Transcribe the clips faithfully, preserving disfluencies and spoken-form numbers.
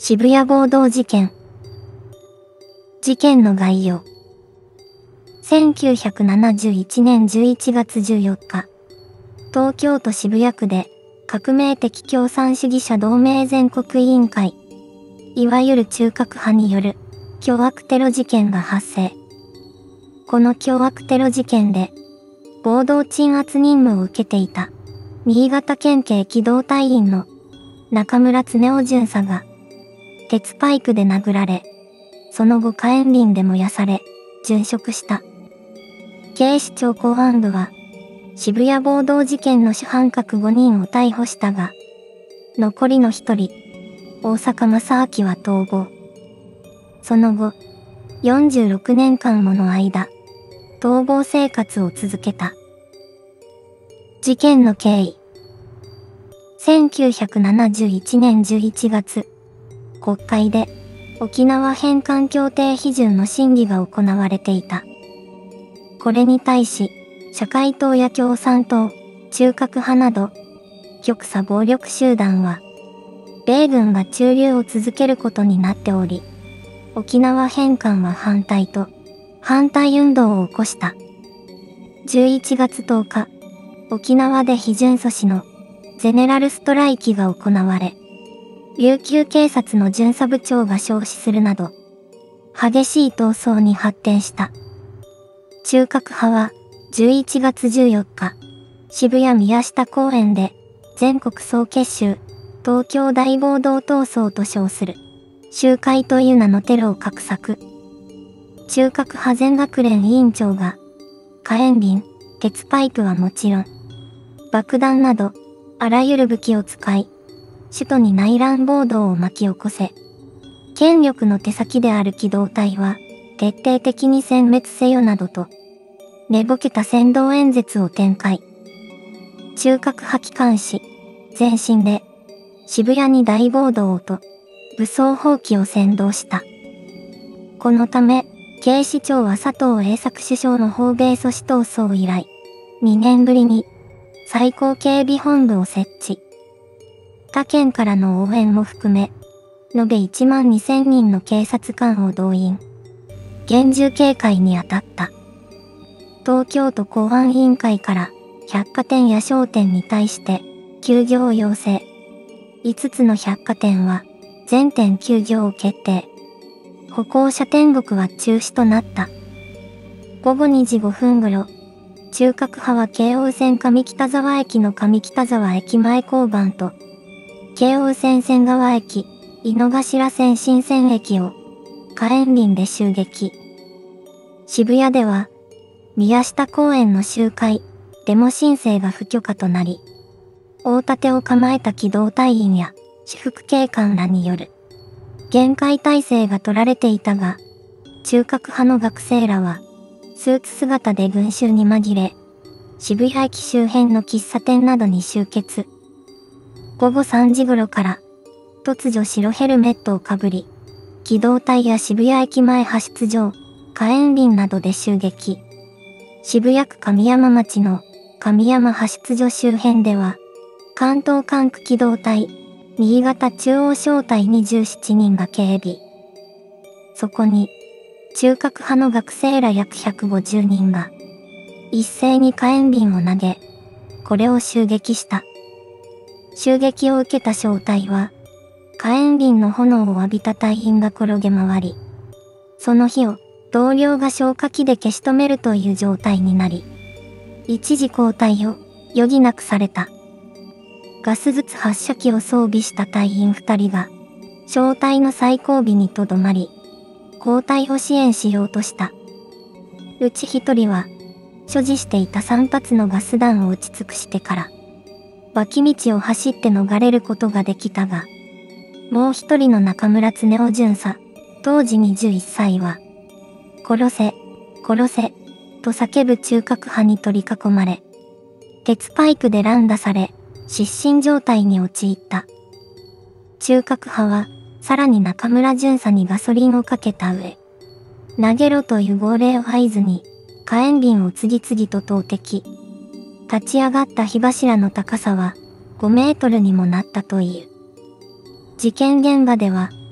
渋谷暴動事件。事件の概要。せんきゅうひゃくななじゅういちねんじゅういちがつじゅうよっか、東京都渋谷区で革命的共産主義者同盟全国委員会、いわゆる中核派による凶悪テロ事件が発生。この凶悪テロ事件で暴動鎮圧任務を受けていた新潟県警機動隊員の中村恒雄巡査が鉄パイクで殴られ、その後火炎瓶で燃やされ、殉職した。警視庁公安部は、渋谷暴動事件の主犯格ごにんを逮捕したが、残りのひとり、大坂正明は逃亡。その後、よんじゅうろくねんかんもの間、逃亡生活を続けた。事件の経緯。せんきゅうひゃくななじゅういちねんじゅういちがつ、国会で沖縄返還協定批准の審議が行われていた。これに対し、社会党や共産党、中核派など、極左暴力集団は、米軍が駐留を続けることになっており、沖縄返還は反対と、反対運動を起こした。じゅういちがつとおか、沖縄で批准阻止のゼネラルストライキが行われ、琉球警察の巡査部長が焼死するなど、激しい闘争に発展した。中核派はじゅういちがつじゅうよっか、渋谷宮下公園で全国総結集、東京大暴動闘争と称する集会という名のテロを画策。中核派全学連委員長が火炎瓶、鉄パイプはもちろん、爆弾などあらゆる武器を使い、首都に内乱暴動を巻き起こせ、権力の手先である機動隊は徹底的に殲滅せよなどと、寝ぼけた扇動演説を展開。中核派機関紙、前身で、渋谷に大暴動をと、武装蜂起を扇動した。このため、警視庁は佐藤栄作首相の訪米阻止闘争以来、にねんぶりに最高警備本部を設置。他県からの応援も含め、延べいちまんにせんにんの警察官を動員。厳重警戒に当たった。東京都公安委員会から百貨店や商店に対して休業を要請。いつつの百貨店は全店休業を決定。歩行者天国は中止となった。ごごにじごふん頃、中核派は京王線上北沢駅の上北沢駅前交番と、京王線仙川駅、井の頭線新線駅を火炎瓶で襲撃。渋谷では、宮下公園の集会、デモ申請が不許可となり、大盾を構えた機動隊員や私服警官らによる厳戒態勢が取られていたが、中核派の学生らは、スーツ姿で群衆に紛れ、渋谷駅周辺の喫茶店などに集結。ごごさんじ頃から、突如白ヘルメットをかぶり、機動隊や渋谷駅前派出所、火炎瓶などで襲撃。渋谷区神山町の神山派出所周辺では、関東管区機動隊、新潟中央小隊にじゅうななにんが警備。そこに、中核派の学生ら約ひゃくごじゅうにんが、一斉に火炎瓶を投げ、これを襲撃した。襲撃を受けた小隊は、火炎瓶の炎を浴びた隊員が転げ回り、その火を同僚が消火器で消し止めるという状態になり、一時交代を余儀なくされた。ガス筒発射機を装備した隊員ふたりが、小隊の最後尾にとどまり、交代を支援しようとした。うちひとりは、所持していたさん発のガス弾を撃ち尽くしてから、脇道を走って逃れることができたが、もう一人の中村恒雄巡査、当時にじゅういっさいは、殺せ、殺せ、と叫ぶ中核派に取り囲まれ、鉄パイプで乱打され、失神状態に陥った。中核派は、さらに中村巡査にガソリンをかけた上、投げろという号令を合図に、火炎瓶を次々と投擲。立ち上がった火柱の高さはごメートルにもなったという。事件現場では、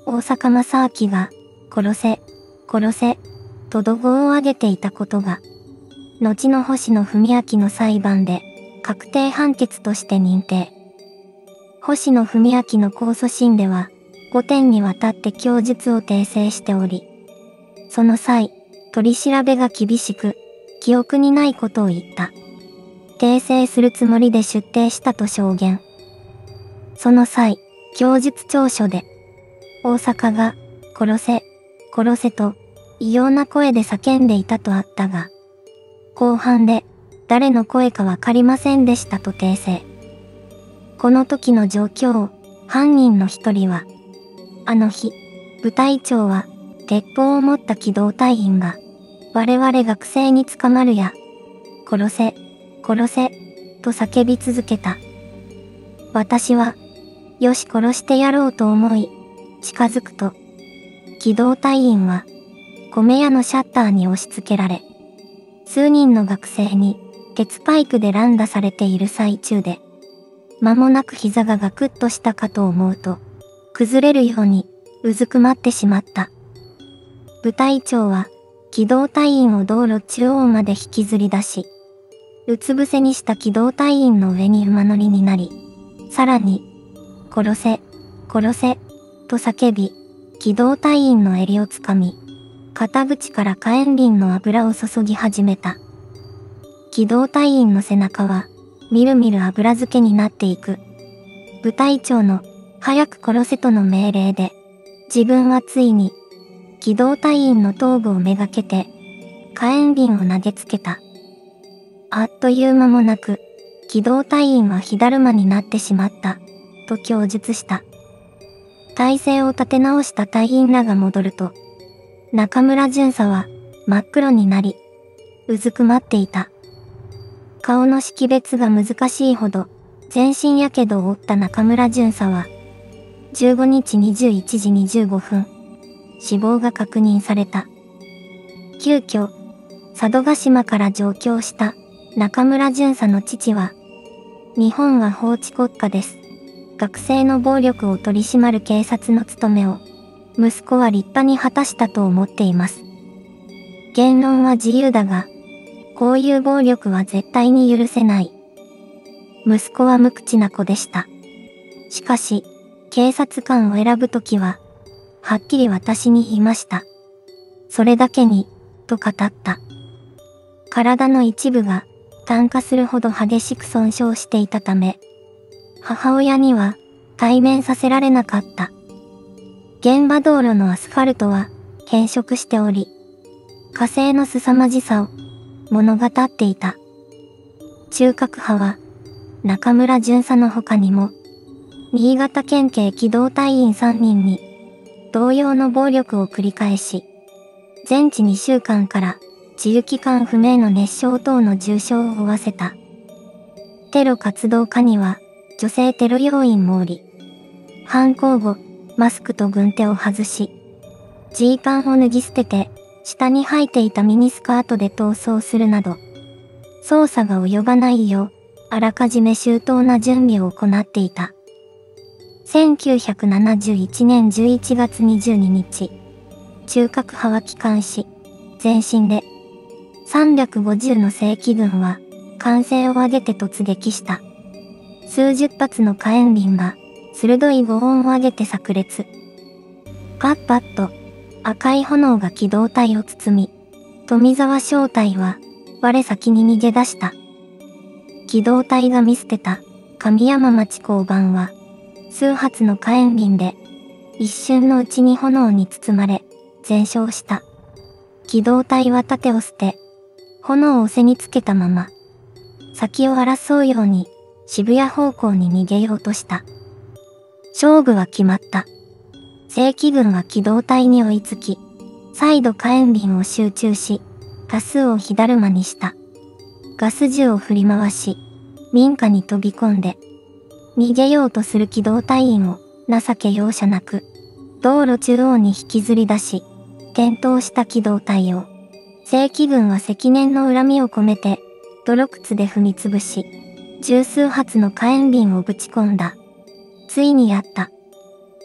大坂正明が、殺せ、殺せ、と怒号を上げていたことが、後の星野文明の裁判で、確定判決として認定。星野文明の控訴審では、ごてんにわたって供述を訂正しており、その際、取り調べが厳しく、記憶にないことを言った。訂正するつもりで出廷したと証言。その際、供述調書で、大阪が、殺せ、殺せと、異様な声で叫んでいたとあったが、後半で、誰の声かわかりませんでしたと訂正。この時の状況を、犯人の一人は、あの日、部隊長は、鉄砲を持った機動隊員が、我々学生に捕まるや、殺せ、殺せ、と叫び続けた。私は、よし殺してやろうと思い、近づくと、機動隊員は、米屋のシャッターに押し付けられ、数人の学生に、鉄パイプで乱打されている最中で、間もなく膝がガクッとしたかと思うと、崩れるように、うずくまってしまった。部隊長は、機動隊員を道路中央まで引きずり出し、うつ伏せにした機動隊員の上に馬乗りになり、さらに、殺せ、殺せ、と叫び、機動隊員の襟をつかみ、肩口から火炎瓶の油を注ぎ始めた。機動隊員の背中は、みるみる油漬けになっていく。部隊長の、早く殺せとの命令で、自分はついに、機動隊員の頭部をめがけて、火炎瓶を投げつけた。あっという間もなく、機動隊員は火だるまになってしまった、と供述した。体勢を立て直した隊員らが戻ると、中村巡査は真っ黒になり、うずくまっていた。顔の識別が難しいほど、全身やけどを負った中村巡査は、じゅうごにちにじゅういちじにじゅうごふん、死亡が確認された。急遽、佐渡島から上京した中村巡査の父は、日本は法治国家です。学生の暴力を取り締まる警察の務めを、息子は立派に果たしたと思っています。言論は自由だが、こういう暴力は絶対に許せない。息子は無口な子でした。しかし、警察官を選ぶときは、はっきり私に言いました。それだけに、と語った。体の一部が、炭化するほど激しく損傷していたため、母親には、対面させられなかった。現場道路のアスファルトは、変色しており、火星の凄まじさを、物語っていた。中核派は、中村巡査の他にも、新潟県警機動隊員さんにんに、同様の暴力を繰り返し、全治にしゅうかんから治癒期間不明の熱傷等の重傷を負わせた。テロ活動家には女性テロ要員もおり、犯行後、マスクと軍手を外し、ジーパンを脱ぎ捨てて、下に履いていたミニスカートで逃走するなど、捜査が及ばないよう、あらかじめ周到な準備を行っていた。せんきゅうひゃくななじゅういちねんじゅういちがつにじゅうににち、中核派は帰還し、前身で、さんびゃくごじゅうの正規軍は、歓声を上げて突撃した。数十発の火炎瓶が、鋭い轟音を上げて炸裂。パッパッと、赤い炎が機動隊を包み、富沢小隊は、我先に逃げ出した。機動隊が見捨てた、神山町交番は、数発の火炎瓶で、一瞬のうちに炎に包まれ、全焼した。機動隊は盾を捨て、炎を背につけたまま、先を争うように、渋谷方向に逃げようとした。勝負は決まった。正規軍は機動隊に追いつき、再度火炎瓶を集中し、多数を火だるまにした。ガス銃を振り回し、民家に飛び込んで、逃げようとする機動隊員を情け容赦なく、道路中央に引きずり出し、転倒した機動隊を、正規軍は積年の恨みを込めて、泥靴で踏みつぶし、十数発の火炎瓶をぶち込んだ。ついにやった。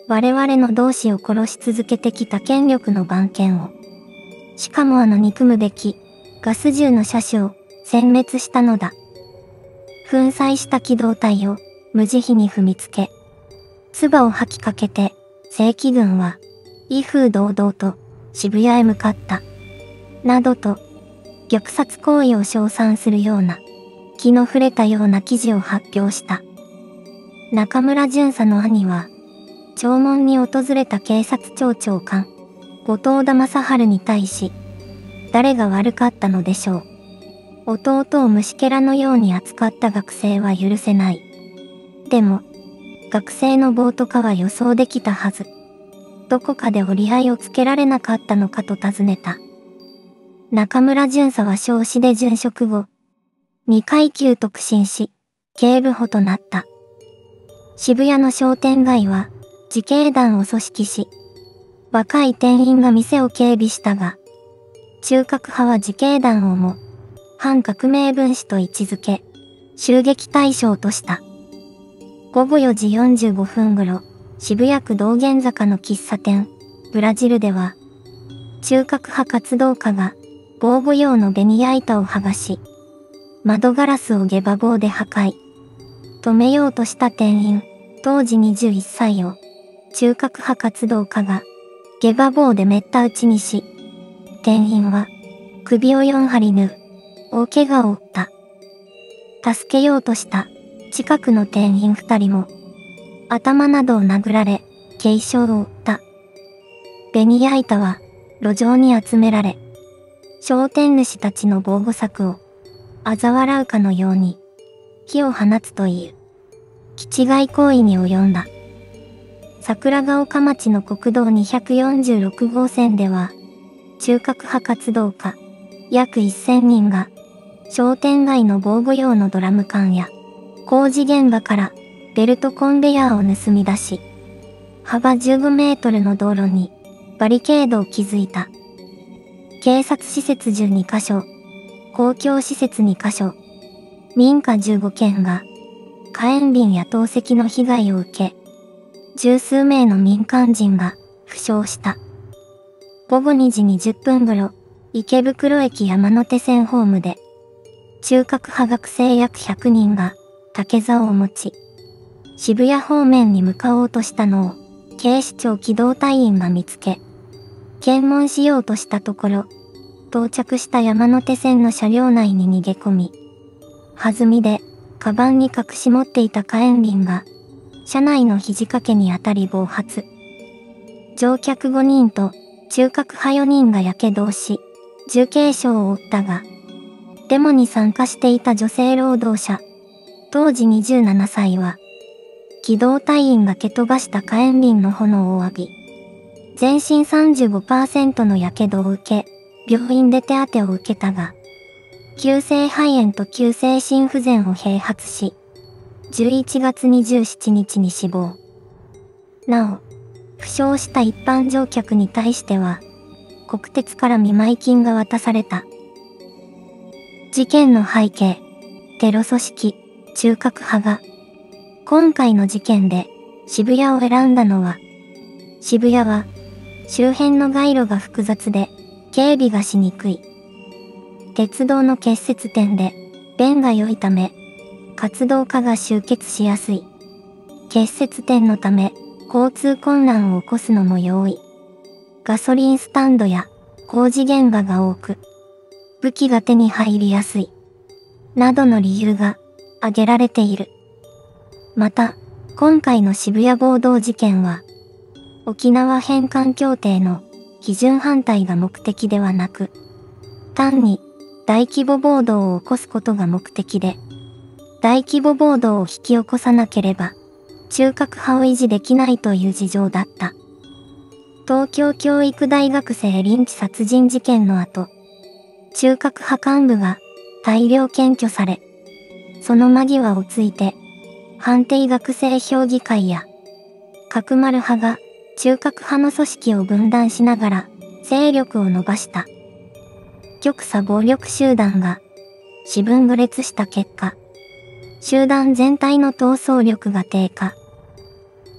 我々の同志を殺し続けてきた権力の番犬を、しかもあの憎むべきガス銃の車種を殲滅したのだ。粉砕した機動隊を無慈悲に踏みつけ、唾を吐きかけて正規軍は威風堂々と渋谷へ向かった。などと、虐殺行為を称賛するような、気の触れたような記事を発表した。中村巡査の兄は、弔問に訪れた警察庁長官、後藤田正治に対し、誰が悪かったのでしょう。弟を虫けらのように扱った学生は許せない。でも、学生の暴徒化は予想できたはず。どこかで折り合いをつけられなかったのかと尋ねた。中村巡査は少子で殉職後、にかい級特進し、警部補となった。渋谷の商店街は自警団を組織し、若い店員が店を警備したが、中核派は自警団をも反革命分子と位置づけ、襲撃対象とした。ごごよじよんじゅうごふん頃、渋谷区道玄坂の喫茶店、ブラジルでは、中核派活動家が防護用のベニヤ板を剥がし、窓ガラスをゲバ棒で破壊。止めようとした店員、当時にじゅういっさいを、中核派活動家がゲバ棒でめった打ちにし、店員は首をよんはり縫う、大怪我を負った。助けようとした近くの店員ふたりも、頭などを殴られ、軽傷を負った。ベニヤ板は路上に集められ、商店主たちの防護柵を嘲笑うかのように火を放つという気違い行為に及んだ。桜ヶ丘町の国道にひゃくよんじゅうろくごうせんでは、中核派活動家約せんにんが商店街の防護用のドラム缶や工事現場からベルトコンベヤーを盗み出し、幅じゅうごメートルの道路にバリケードを築いた。警察施設じゅうにかしょ、公共施設にかしょ、民家じゅうごけんが火炎瓶や投石の被害を受け、十数名の民間人が負傷した。ごごにじにじゅっぷん頃、池袋駅山手線ホームで、中核派学生約ひゃくにんが竹竿を持ち、渋谷方面に向かおうとしたのを警視庁機動隊員が見つけ、検問しようとしたところ、到着した山手線の車両内に逃げ込み、弾みで、カバンに隠し持っていた火炎瓶が、車内の肘掛けに当たり暴発。乗客ごにんと中核派よにんが火傷をし、重軽傷を負ったが、デモに参加していた女性労働者、当時にじゅうななさいは、機動隊員が蹴飛ばした火炎瓶の炎を浴び、全身 さんじゅうごパーセント の火傷を受け、病院で手当てを受けたが、急性肺炎と急性心不全を併発し、じゅういちがつにじゅうしちにちに死亡。なお、負傷した一般乗客に対しては、国鉄から見舞金が渡された。事件の背景、テロ組織、中核派が、今回の事件で渋谷を選んだのは、渋谷は周辺の街路が複雑で警備がしにくい。鉄道の結節点で便が良いため、活動家が集結しやすい。結節点のため交通混乱を起こすのも容易。ガソリンスタンドや工事現場が多く、武器が手に入りやすい。などの理由が挙げられている。また、今回の渋谷暴動事件は、沖縄返還協定の基準反対が目的ではなく、単に大規模暴動を起こすことが目的で、大規模暴動を引き起こさなければ、中核派を維持できないという事情だった。東京教育大学生リンチ殺人事件の後、中核派幹部が大量検挙され、その間際をついて、反帝学生評議会や、角丸派が中核派の組織を分断しながら勢力を伸ばした。極左暴力集団が四分五裂した結果、集団全体の闘争力が低下。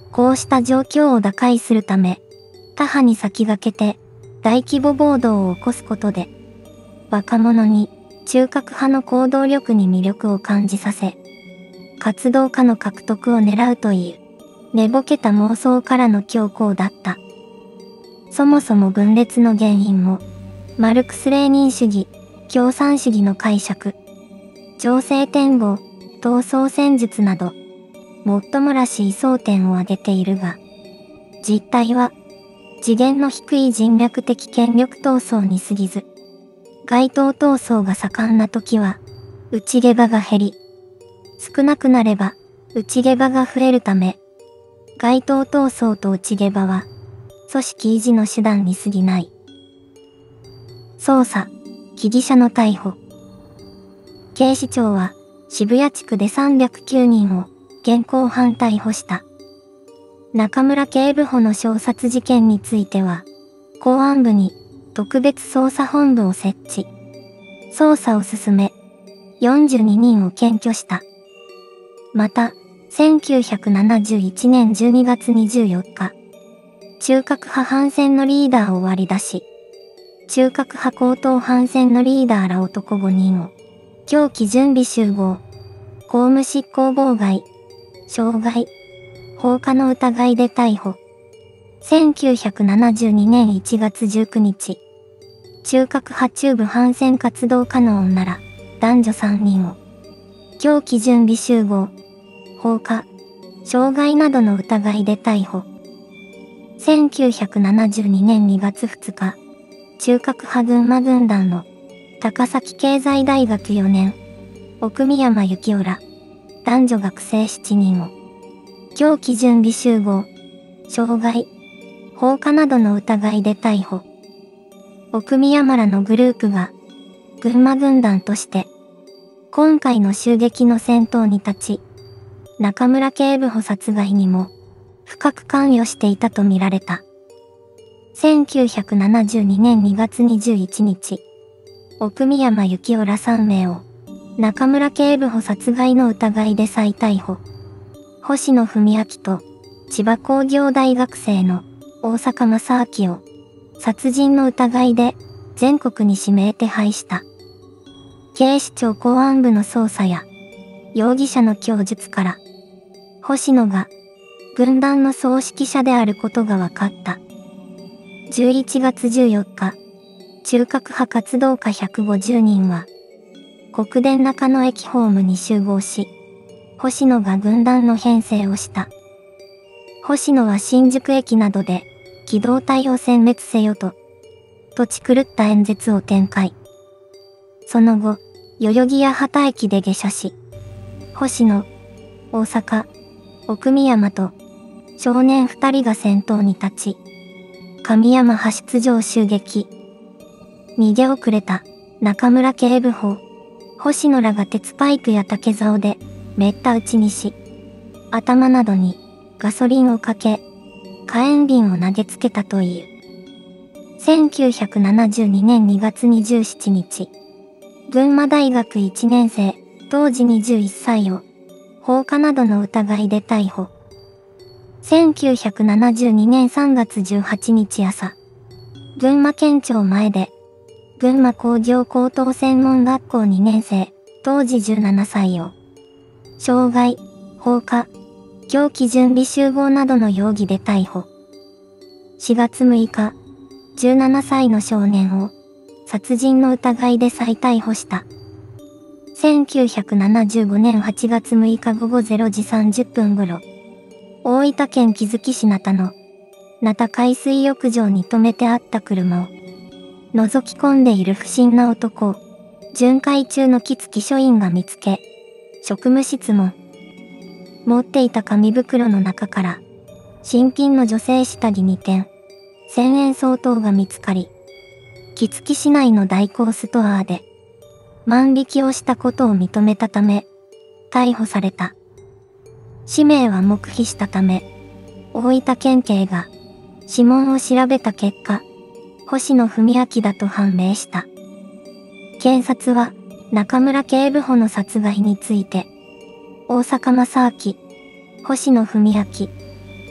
こうした状況を打開するため、他派に先駆けて大規模暴動を起こすことで、若者に中核派の行動力に魅力を感じさせ、活動家の獲得を狙うという、寝ぼけた妄想からの強行だった。そもそも分裂の原因も、マルクス・レーニン主義、共産主義の解釈、情勢展望、闘争戦術など、もっともらしい争点を挙げているが、実態は、次元の低い人脈的権力闘争に過ぎず、街頭闘争が盛んな時は、内下場が減り、少なくなれば、内下場が増えるため、街頭闘争と内下場は、組織維持の手段に過ぎない。捜査、被疑者の逮捕。警視庁は、渋谷地区でさんびゃくきゅうにんを現行犯逮捕した。中村警部補の衝殺事件については、公安部に特別捜査本部を設置。捜査を進め、よんじゅうににんを検挙した。また、せんきゅうひゃくななじゅういちねんじゅうにがつにじゅうよっか、中核派反戦のリーダーを割り出し、中核派高等反戦のリーダーら男ごにんを、凶器準備集合、公務執行妨害、傷害、放火の疑いで逮捕。せんきゅうひゃくななじゅうにねんいちがつじゅうくにち、中核派中部反戦活動家の女ら、男女さんにんを、凶器準備集合、放火、傷害などの疑いで逮捕。せんきゅうひゃくななじゅうにねんにがつふつか、中核派群馬軍団の高崎経済大学よねん、奥宮山幸雄ら、男女学生しちにんを、凶器準備集合、傷害、放火などの疑いで逮捕。奥宮山らのグループが、群馬軍団として、今回の襲撃の先頭に立ち、中村警部補殺害にも、深く関与していたとみられた。せんきゅうひゃくななじゅうにねんにがつにじゅういちにち、奥宮山幸雄らさんめいを、中村警部補殺害の疑いで再逮捕。星野文明と、千葉工業大学生の大坂正明を、殺人の疑いで全国に指名手配した。警視庁公安部の捜査や、容疑者の供述から、星野が、軍団の総指揮者であることが分かった。じゅういちがつじゅうよっか、中核派活動家ひゃくごじゅうにんは、国電中野駅ホームに集合し、星野が軍団の編成をした。星野は新宿駅などで、機動隊を殲滅せよと、土地狂った演説を展開。その後、代々木や畑駅で下車し、星野、大阪、奥宮山と、少年二人が先頭に立ち、神山派出場襲撃。逃げ遅れた中村警部補、星野らが鉄パイプや竹竿でめった打ちにし、頭などにガソリンをかけ、火炎瓶を投げつけたという。せんきゅうひゃくななじゅうにねんにがつにじゅうしちにち、群馬大学いちねんせい、当時にじゅういっさいを、放火などの疑いで逮捕。せんきゅうひゃくななじゅうにねんさんがつじゅうはちにち朝、群馬県庁前で、群馬工業高等専門学校にねんせい、当時じゅうななさいを、傷害、放火、凶器準備集合などの容疑で逮捕。しがつむいか、じゅうななさいの少年を、殺人の疑いで再逮捕した。せんきゅうひゃくななじゅうごねんはちがつむいかごごれいじさんじゅっぷん頃、大分県杵築市名田の、名田海水浴場に停めてあった車を、覗き込んでいる不審な男を、巡回中の杵築署員が見つけ、職務質問。持っていた紙袋の中から、新品の女性下着にてん、せんえん相当が見つかり、杵築市内の大コーストアで、万引きをしたことを認めたため、逮捕された。氏名は黙秘したため、大分県警が指紋を調べた結果、星野文明だと判明した。検察は中村警部補の殺害について、大坂正明、星野文明、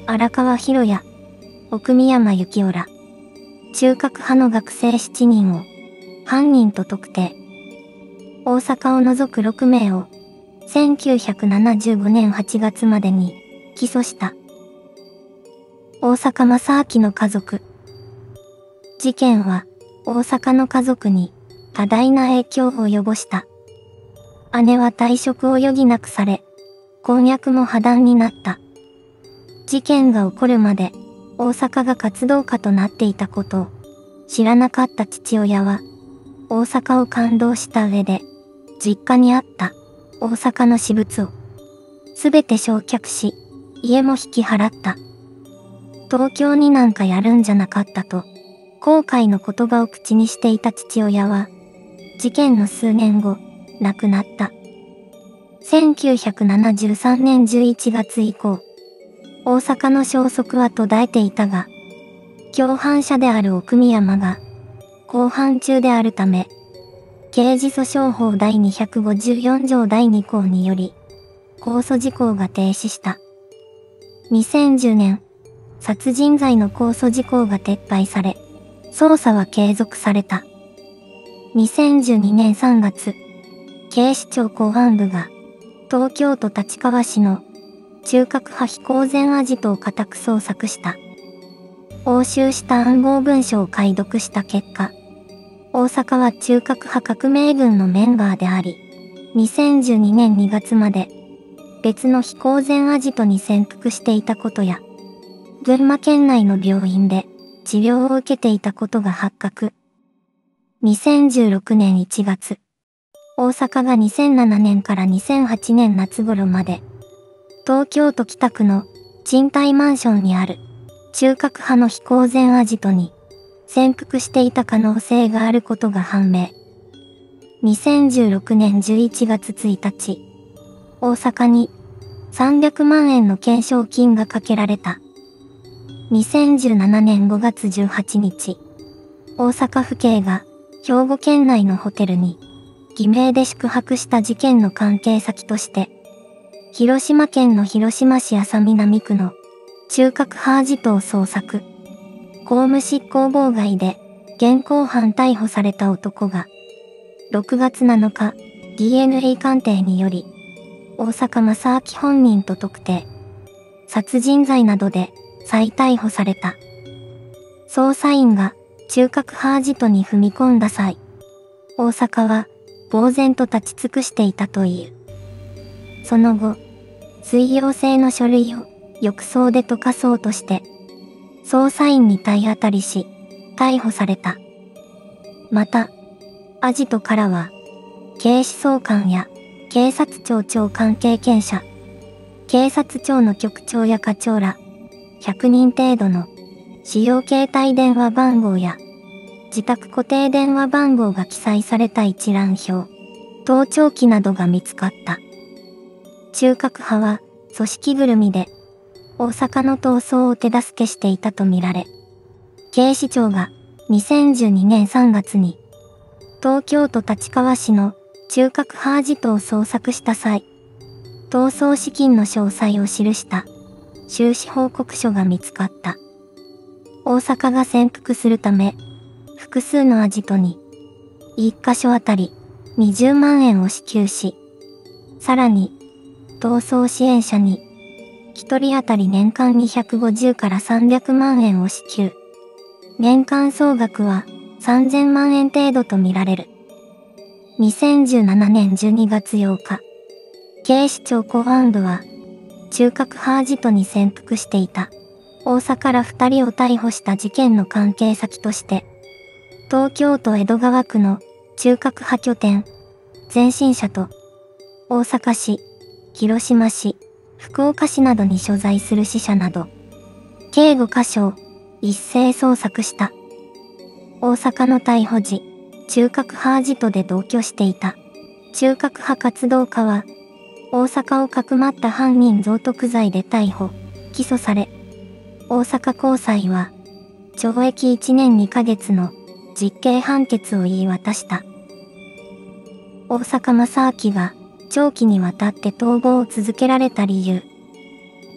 荒川博也、奥宮山幸雄ら、中核派の学生しちにんを犯人と特定。大阪を除くろくめいをせんきゅうひゃくななじゅうごねんはちがつまでに起訴した。大阪正明の家族。事件は大阪の家族に多大な影響を及ぼした。姉は退職を余儀なくされ、婚約も破談になった。事件が起こるまで大阪が活動家となっていたことを知らなかった父親は、大阪を感動した上で、実家にあった大阪の私物をすべて焼却し、家も引き払った。東京になんかやるんじゃなかったと、後悔の言葉を口にしていた父親は、事件の数年後、亡くなった。せんきゅうひゃくななじゅうさんねんじゅういちがつ以降、大阪の消息は途絶えていたが、共犯者である奥宮山が、公判中であるため、刑事訴訟法第にひゃくごじゅうよんじょうだいにこうにより、公訴時効が停止した。にせんじゅうねん、殺人罪の公訴時効が撤廃され、捜査は継続された。にせんじゅうにねんさんがつ、警視庁公安部が、東京都立川市の中核派非公然アジトを家宅捜索した。押収した暗号文書を解読した結果、大阪は中核派革命軍のメンバーであり、にせんじゅうにねんにがつまで別の非公然アジトに潜伏していたことや、群馬県内の病院で治療を受けていたことが発覚。にせんじゅうろくねんいちがつ、大阪がにせんななねんからにせんはちねん夏頃まで、東京都北区の賃貸マンションにある中核派の非公然アジトに潜伏していた可能性があることが判明。にせんじゅうろくねんじゅういちがつついたち、大阪にさんびゃくまんえんの懸賞金がかけられた。にせんじゅうななねんごがつじゅうはちにち、大阪府警が兵庫県内のホテルに偽名で宿泊した事件の関係先として、広島県の広島市安佐南区の中核派アジトを捜索。公務執行妨害で現行犯逮捕された男が、ろくがつなのか ディーエヌエー 鑑定により、大阪正明本人と特定。殺人罪などで再逮捕された。捜査員が中核派アジトに踏み込んだ際、大阪は呆然と立ち尽くしていたという。その後、水溶性の書類を浴槽で溶かそうとして、捜査員に体当たりし、逮捕された。また、アジトからは、警視総監や警察庁長官経験者、警察庁の局長や課長ら、ひゃくにん程度の使用携帯電話番号や、自宅固定電話番号が記載された一覧表、盗聴器などが見つかった。中核派は組織ぐるみで大阪の逃走を手助けしていたとみられ、警視庁がにせんじゅうにねんさんがつに東京都立川市の中核派アジトを捜索した際、逃走資金の詳細を記した収支報告書が見つかった。大阪が潜伏するため、複数のアジトにいっかしょあたりにじゅうまんえんを支給し、さらに逃走支援者にひとり当たり年間にひゃくごじゅうからさんびゃくまんえんを支給。年間総額はさんぜんまんえん程度とみられる。にせんじゅうななねんじゅうにがつようか、警視庁公安部は中核派アジトに潜伏していた大阪らふたりを逮捕した事件の関係先として、東京都江戸川区の中核派拠点、前進者と大阪市、広島市、福岡市などに所在する支社など、計ごかしょを一斉捜索した。大阪の逮捕時、中核派アジトで同居していた中核派活動家は、大阪をかくまった犯人蔵匿罪で逮捕、起訴され、大阪高裁は、懲役いちねんにかげつの実刑判決を言い渡した。大阪正明が長期にわたって逃亡を続けられた理由。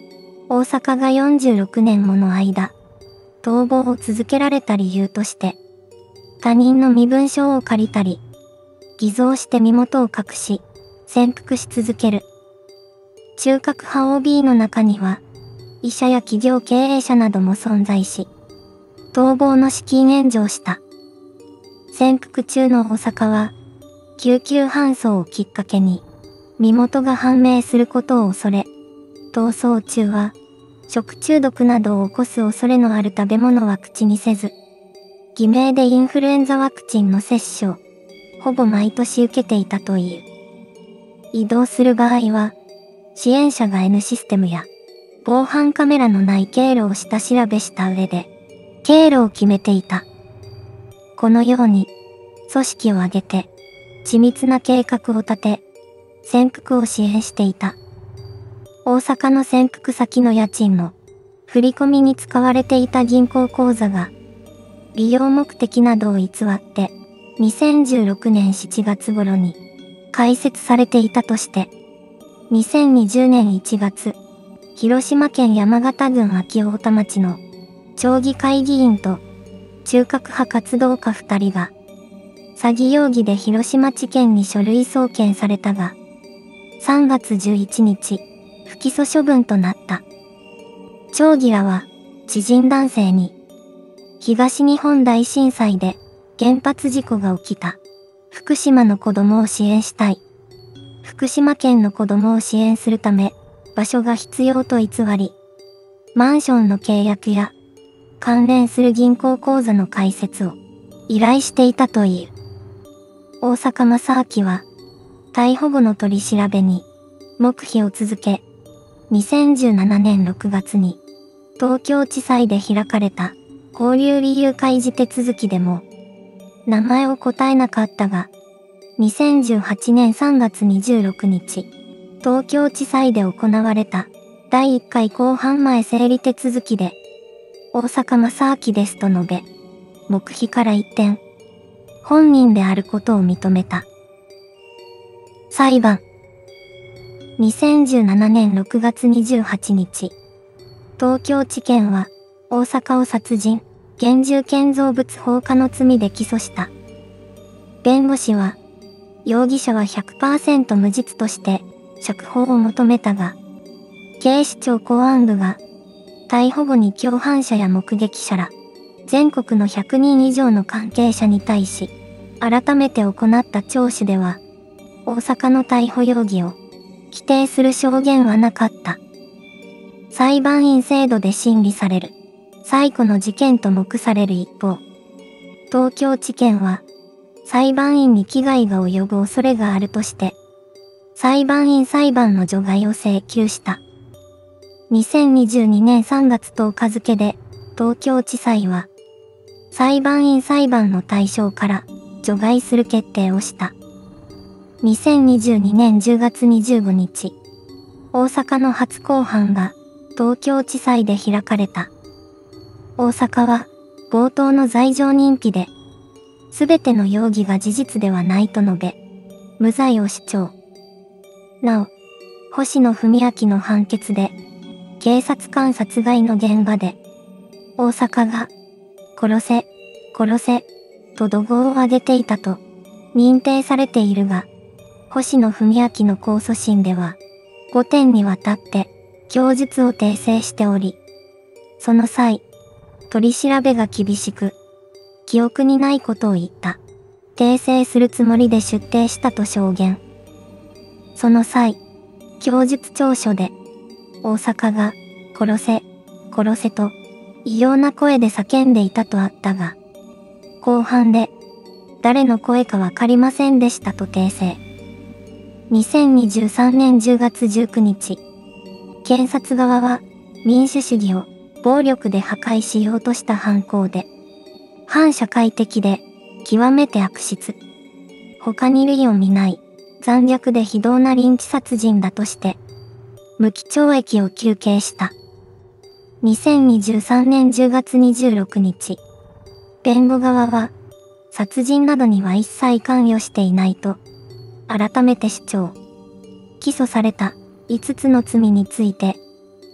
大阪がよんじゅうろくねんもの間、逃亡を続けられた理由として、他人の身分証を借りたり、偽造して身元を隠し、潜伏し続ける。中核派 オービー の中には、医者や企業経営者なども存在し、逃亡の資金援助をした。潜伏中の大阪は、救急搬送をきっかけに、身元が判明することを恐れ、逃走中は、食中毒などを起こす恐れのある食べ物は口にせず、偽名でインフルエンザワクチンの接種を、ほぼ毎年受けていたという。移動する場合は、支援者が N システムや、防犯カメラのない経路を下調べした上で、経路を決めていた。このように、組織を挙げて、緻密な計画を立て、潜伏を支援していた。大阪の潜伏先の家賃の振り込みに使われていた銀行口座が、利用目的などを偽って、にせんじゅうろくねんしちがつ頃に開設されていたとして、にせんにじゅうねんいちがつ、広島県山形郡安芸太田町の町議会議員と中核派活動家ふたりが、詐欺容疑で広島地検に書類送検されたが、さんがつじゅういちにち、不起訴処分となった。町議らは、知人男性に、東日本大震災で原発事故が起きた。福島の子供を支援したい。福島県の子供を支援するため、場所が必要と偽り、マンションの契約や、関連する銀行口座の開設を依頼していたという。大坂正明は、逮捕後の取り調べに、黙秘を続け、にせんじゅうななねんろくがつに、東京地裁で開かれた、勾留理由開示手続きでも、名前を答えなかったが、にせんじゅうはちねんさんがつにじゅうろくにち、東京地裁で行われた、だいいっかい公判前整理手続きで、大坂正明ですと述べ、黙秘から一転、本人であることを認めた。裁判。にせんじゅうななねんろくがつにじゅうはちにち、東京地検は大阪を殺人、現住建造物放火の罪で起訴した。弁護士は、容疑者は ひゃくパーセント 無実として釈放を求めたが、警視庁公安部が逮捕後に共犯者や目撃者ら、全国のひゃくにん以上の関係者に対し、改めて行った聴取では、大阪の逮捕容疑を規定する証言はなかった。裁判員制度で審理される最古の事件と目される一方、東京地検は裁判員に危害が及ぶ恐れがあるとして、裁判員裁判の除外を請求した。にせんにじゅうにねんさんがつとおか付で東京地裁は裁判員裁判の対象から除外する決定をした。にせんにじゅうにねんじゅうがつにじゅうごにち、大阪の初公判が東京地裁で開かれた。大阪は冒頭の罪状認否で、すべての容疑が事実ではないと述べ、無罪を主張。なお、星野文明の判決で、警察官殺害の現場で、大阪が、殺せ、殺せ、と怒号を上げていたと認定されているが、星野文明の控訴審では、ごてんにわたって供述を訂正しており、その際、取り調べが厳しく、記憶にないことを言った。訂正するつもりで出廷したと証言。その際、供述調書で、大阪が、殺せ、殺せと、異様な声で叫んでいたとあったが、公判で、誰の声かわかりませんでしたと訂正。にせんにじゅうさんねんじゅうがつじゅうくにち、検察側は民主主義を暴力で破壊しようとした犯行で、反社会的で極めて悪質、他に類を見ない残虐で非道なリンチ殺人だとして、無期懲役を求刑した。にせんにじゅうさんねんじゅうがつにじゅうろくにち、弁護側は殺人などには一切関与していないと、改めて主張。起訴されたいつつの罪について、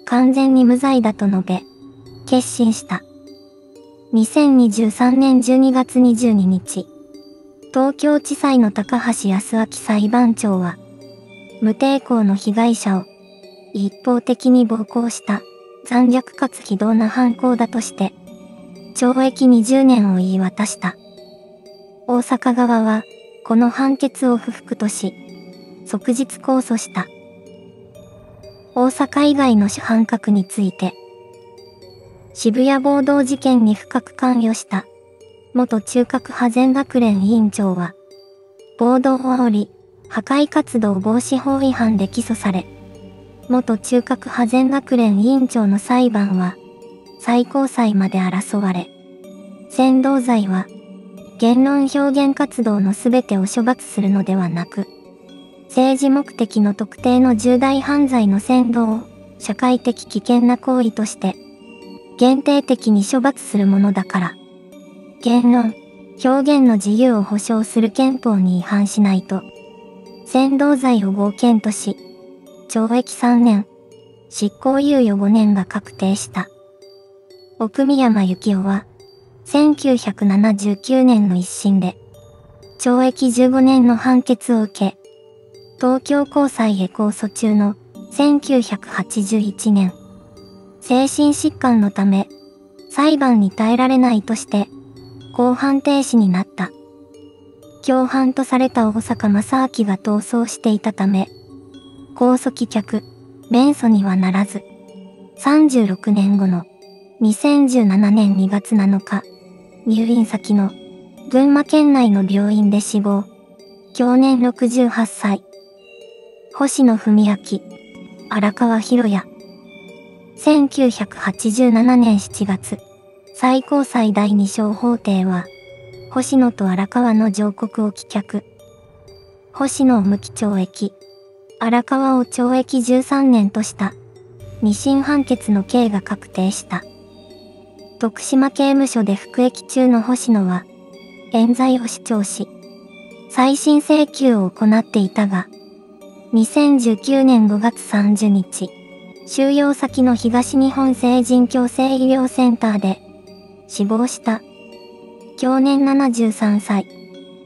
完全に無罪だと述べ、結審した。にせんにじゅうさんねんじゅうにがつにじゅうににち、東京地裁の高橋康明裁判長は、無抵抗の被害者を一方的に暴行した残虐かつ非道な犯行だとして、懲役にじゅうねんを言い渡した。大阪側は、この判決を不服とし、即日控訴した。大阪以外の主犯格について、渋谷暴動事件に深く関与した、元中核派全学連委員長は、暴動を煽り、破壊活動防止法違反で起訴され、元中核派全学連委員長の裁判は、最高裁まで争われ、扇動罪は、言論表現活動のすべてを処罰するのではなく、政治目的の特定の重大犯罪の扇動を社会的危険な行為として、限定的に処罰するものだから、言論、表現の自由を保障する憲法に違反しないと、扇動罪を合憲とし、懲役さんねん、執行猶予ごねんが確定した。奥宮山幸夫は、せんきゅうひゃくななじゅうきゅうねんの一審で、懲役じゅうごねんの判決を受け、東京高裁へ控訴中のせんきゅうひゃくはちじゅういちねん、精神疾患のため、裁判に耐えられないとして、公判停止になった。共犯とされた大坂正明が逃走していたため、控訴棄却、免訴にはならず、さんじゅうろくねんごのにせんじゅうななねんにがつなのか、入院先の群馬県内の病院で死亡。享年ろくじゅうはっさい。星野文明、荒川博也。せんきゅうひゃくはちじゅうななねんしちがつ、最高裁第二小法廷は、星野と荒川の上告を棄却。星野を無期懲役、荒川を懲役じゅうさんねんとした二審判決の刑が確定した。徳島刑務所で服役中の星野は、冤罪を主張し、再審請求を行っていたが、にせんじゅうきゅうねんごがつさんじゅうにち、収容先の東日本成人矯正医療センターで死亡した。享年ななじゅうさんさい。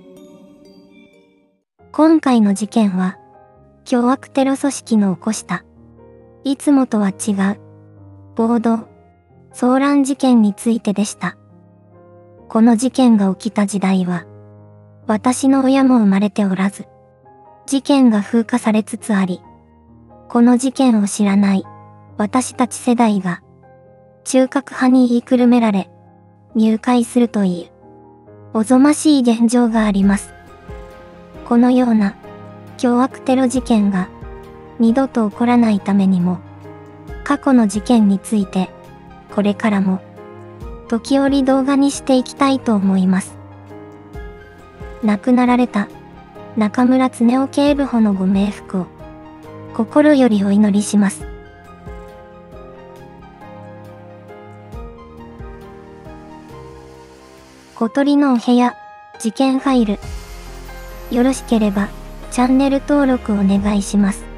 今回の事件は、凶悪テロ組織の起こした、いつもとは違う、暴動、騒乱事件についてでした。この事件が起きた時代は、私の親も生まれておらず、事件が風化されつつあり、この事件を知らない私たち世代が、中核派に言いくるめられ、入会するという、おぞましい現状があります。このような、凶悪テロ事件が、二度と起こらないためにも、過去の事件について、これからも、時折動画にしていきたいと思います。亡くなられた、中村恒雄警部補のご冥福を、心よりお祈りします。小鳥のお部屋、事件ファイル。よろしければ、チャンネル登録お願いします。